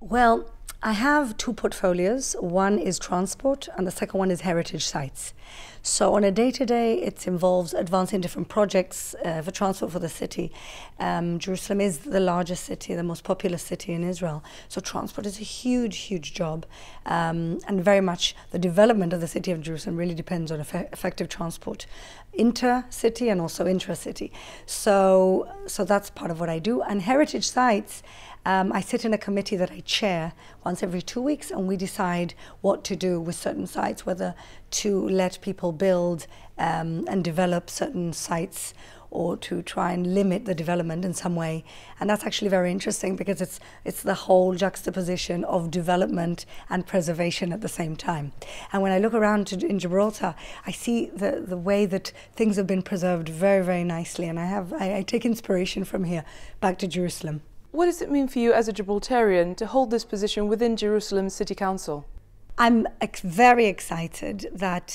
Well, I have two portfolios. One is transport and the second one is heritage sites. So on a day-to-day, it involves advancing different projects for transport for the city. Jerusalem is the largest city, the most populous city in Israel. So transport is a huge, huge job. And very much the development of the city of Jerusalem really depends on effective transport, inter-city and also intra-city. So that's part of what I do. And heritage sites, I sit in a committee that I chair once every 2 weeks, and we decide what to do with certain sites, whether to let people build and develop certain sites or to try and limit the development in some way. And that's actually very interesting because it's the whole juxtaposition of development and preservation at the same time. And when I look around in Gibraltar, I see the way that things have been preserved very, very nicely. And I take inspiration from here back to Jerusalem. What does it mean for you as a Gibraltarian to hold this position within Jerusalem City Council? I'm very excited that,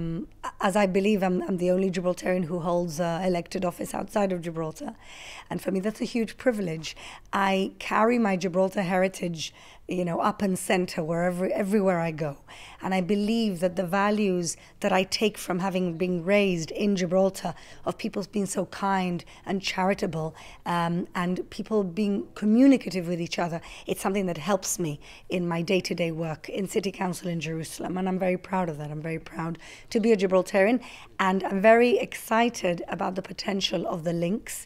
as I believe I'm the only Gibraltarian who holds elected office outside of Gibraltar. And for me, that's a huge privilege. I carry my Gibraltar heritage, up and center everywhere I go. And I believe that the values that I take from having been raised in Gibraltar, of people being so kind and charitable, and people being communicative with each other, it's something that helps me in my day-to-day work in City Council in Jerusalem. And I'm very proud of that. I'm very proud to be a Gibraltarian. And I'm very excited about the potential of the links.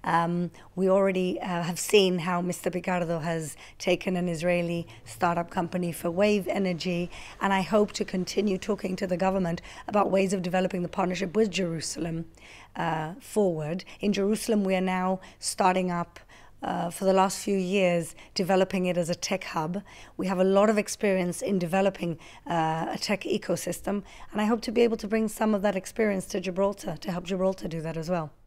We already have seen how Mr. Picardo has taken an Israeli startup company for wave energy, and I hope to continue talking to the government about ways of developing the partnership with Jerusalem forward. In Jerusalem, we are now starting up for the last few years, developing it as a tech hub. We have a lot of experience in developing a tech ecosystem, and I hope to be able to bring some of that experience to Gibraltar to help Gibraltar do that as well.